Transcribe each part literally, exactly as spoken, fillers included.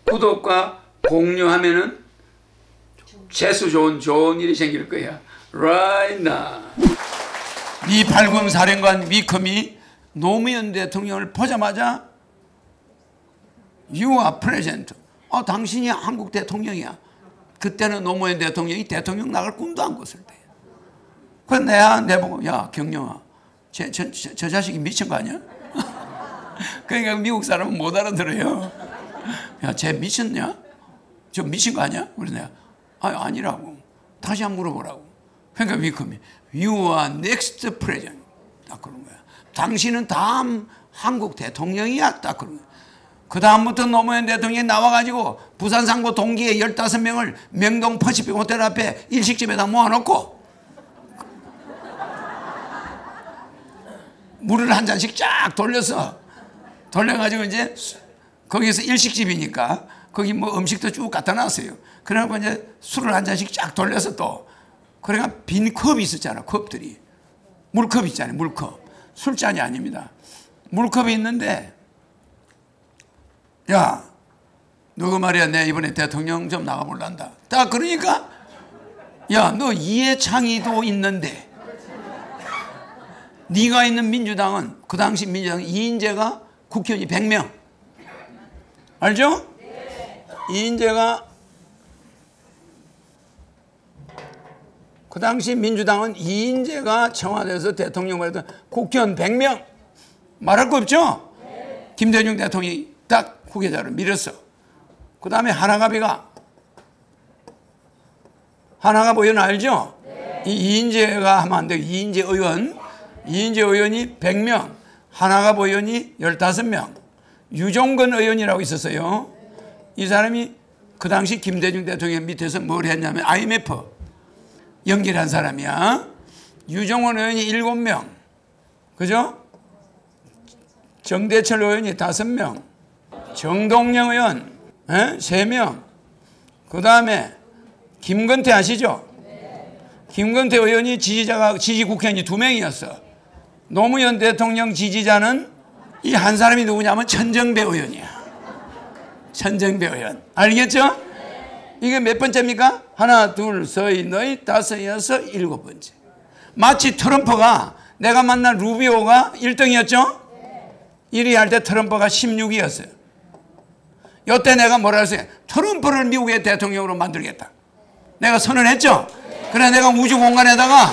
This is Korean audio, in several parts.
구독과 공유하면은 재수 좋은 좋은 일이 생길 거야. Right now. 미 팔군 사령관 위컴이 노무현 대통령을 보자마자 You are president. 어, 당신이 한국 대통령이야. 그때는 노무현 대통령이 대통령 나갈 꿈도 안 꿨을 때. 그래서 내가 내보고 야 경영아, 저, 저, 저, 저 자식이 미친 거 아니야? 그러니까 미국 사람은 못 알아들어요. 야, 쟤 미쳤냐? 저 미친 거 아니야? 그래서 내가 아, 아니라고. 다시 한번 물어보라고. 그러니까 위컴이 You are next president. 딱 그런 거야. 당신은 다음 한국 대통령이야. 딱 그런 거야. 그 다음부터 노무현 대통령이 나와가지고 부산 상고 동기에 열다섯 명을 명동 퍼시픽 호텔 앞에 일식집에다 모아놓고 물을 한 잔씩 쫙 돌려서 돌려가지고 이제 거기서 일식집이니까 거기 뭐 음식도 쭉 갖다 놨어요. 그래갖고 이제 술을 한 잔씩 쫙 돌려서 또 그러니까 빈 컵이 있었잖아. 컵들이 물컵 있잖아요. 물컵. 술잔이 아닙니다. 물컵이 있는데 야, 너그 말이야, 내 이번에 대통령 좀 나가볼란다. 딱 그러니까, 야, 너 이해창이도 있는데, 네가 있는 민주당은, 그 당시 민주당 이인재가 국회의원이 백 명. 알죠? 네. 이인재가, 그 당시 민주당은 이인재가 청와대에서 대통령 말했던 국회의원 백 명. 말할 거 없죠? 네. 김대중 대통령이 딱 후계자를 밀었어. 그 다음에 하나갑이가 하나갑 의원 알죠? 네. 이 이인재가 하면 안 돼. 이인재 의원 이인재 의원이 백 명, 하나갑 의원이 열다섯 명, 유종건 의원이라고 있었어요. 이 사람이 그 당시 김대중 대통령 밑에서 뭘 했냐면 아이엠에프 연결한 사람이야. 유종건 의원이 일곱 명, 그죠? 정대철 의원이 다섯 명, 정동영 의원 에? 세 명, 그 다음에 김건태 아시죠? 네. 김건태 의원이 지지자가 지지 국회의원이 두 명이었어. 노무현 대통령 지지자는 이 한 사람이 누구냐면 천정배 의원이야. 천정배 의원 알겠죠? 네. 이게 몇 번째입니까? 하나 둘 셋 넷 다섯 여섯 일곱 번째. 마치 트럼프가 내가 만난 루비오가 일 등이었죠? 네. 일 위 할 때 트럼프가 십육 위였어요. 이때 내가 뭐라 했어요? 트럼프를 미국의 대통령으로 만들겠다. 내가 선언했죠? 네. 그래 내가 우주 공간에다가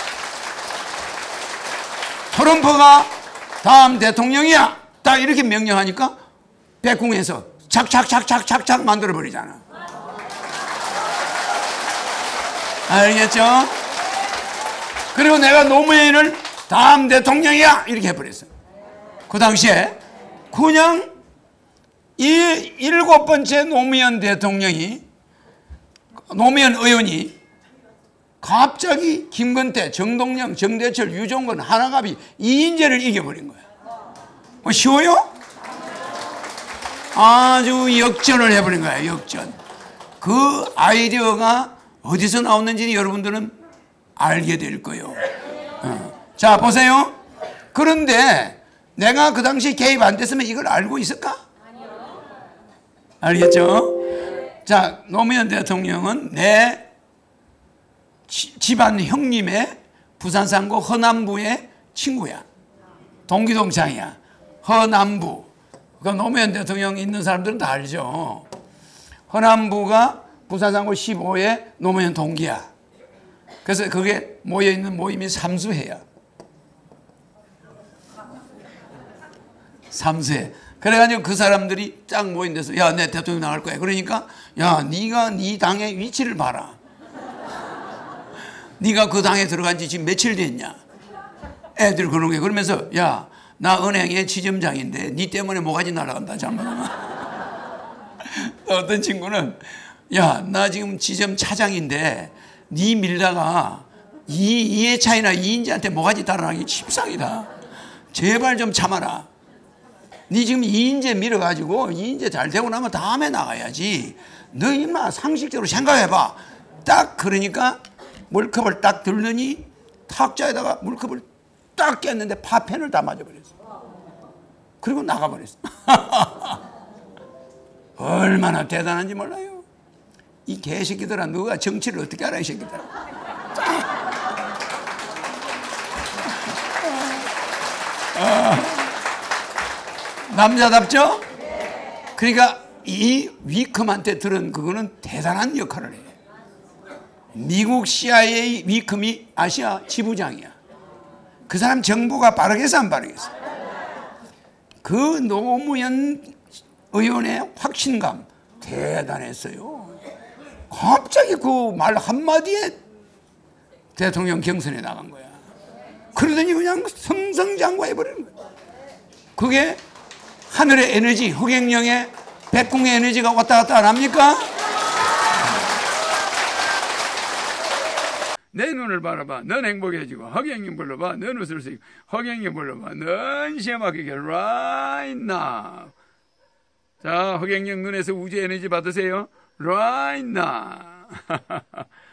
트럼프가 다음 대통령이야. 딱 이렇게 명령하니까 백궁에서 착착착착착착 만들어버리잖아. 알겠죠? 그리고 내가 노무현을 다음 대통령이야. 이렇게 해버렸어요. 그 당시에 그냥 이 일곱 번째 노무현 대통령이, 노무현 의원이 갑자기 김건태, 정동영, 정대철, 유종건, 하나갑이 이인재를 이겨버린 거야. 뭐 쉬워요? 아주 역전을 해버린 거야, 역전. 그 아이디어가 어디서 나왔는지 여러분들은 알게 될 거예요. 어. 자, 보세요. 그런데 내가 그 당시 개입 안 됐으면 이걸 알고 있을까? 알겠죠? 자, 노무현 대통령은 내 지, 집안 형님의 부산상고 허남부의 친구야. 동기동창이야. 허남부. 그 노무현 대통령 있는 사람들은 다 알죠. 허남부가 부산상고 십오 회 노무현 동기야. 그래서 그게 모여있는 모임이 삼수회야. 삼수회. 그래가지고 그 사람들이 딱 모인 데서 야, 내 대통령 나갈 거야. 그러니까 야, 네가 네 당의 위치를 봐라. 네가 그 당에 들어간 지 지금 며칠 됐냐. 애들 그런 게 그러면서 야, 나 은행의 지점장인데 네 때문에 모가지 날아간다. 잘못하면. 어떤 친구는 야, 나 지금 지점 차장인데 네 밀다가 이, 이해차이나 이인재한테 모가지 달아나기 십상이다. 제발 좀 참아라. 네 지금 이인재 밀어가지고 이인재 잘 되고 나면 다음에 나가야지. 너 임마 상식적으로 생각해봐. 딱 그러니까 물컵을 딱 들더니 탁자에다가 물컵을 딱 깼는데 파편을 다 맞아버렸어. 그리고 나가버렸어. 얼마나 대단한지 몰라요. 이 개새끼들아, 너가 정치를 어떻게 알아, 이 새끼들아. 어, 남자답죠? 그러니까 이 위컴한테 들은 그거는 대단한 역할을 해요. 미국 씨아이에이 위컴이 아시아 지부장이야. 그 사람 정보가 빠르겠어, 안 빠르겠어? 그 노무현 의원의 확신감 대단했어요. 갑자기 그 말 한마디에 대통령 경선에 나간 거야. 그러더니 그냥 승승장구해버리는 거야. 그게 하늘의 에너지, 흑행령의 백궁의 에너지가 왔다 갔다 안 합니까? 내 눈을 바라봐, 넌 행복해지고, 흑행령 불러봐, 넌 웃을 수 있고, 흑행령 불러봐, 넌 시험하게 right now. 자, 흑행령 눈에서 우주 에너지 받으세요. right now.